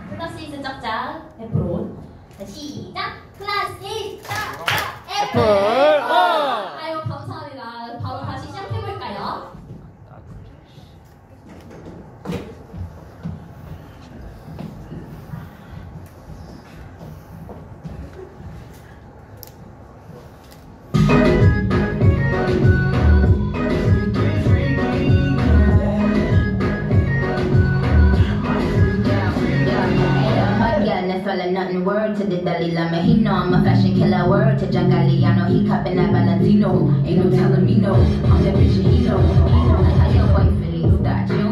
클래스 이즈 짝짝 애플온. 자, 시작. 클래스 이즈 짝짝 애플. 아유 감사합니다. 바로 다시 시작해볼까요? Nothing word to the Dalai Lama. He know I'm a fashion killer. Word to John Galliano. He cupping that Valentino. Ain't no telling me no. I'm that bitch and he know. Like how your boy Philly start.